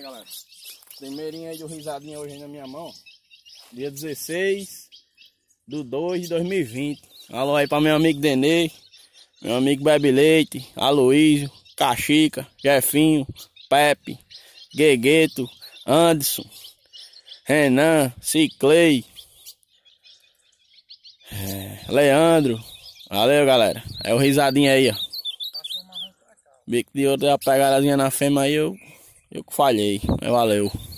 galera. Primeirinho aí do risadinha hoje na minha mão. Dia 16/2/2020. Alô aí pra meu amigo Denê, meu amigo Bebe Leite, Aloísio, Caxica, Jefinho, Pepe, Guegueto, Anderson, Renan, Ciclei, Leandro. Valeu, galera. É o risadinho aí, ó. Bico de ouro, a pegadazinha na fêmea aí, eu falhei. Valeu.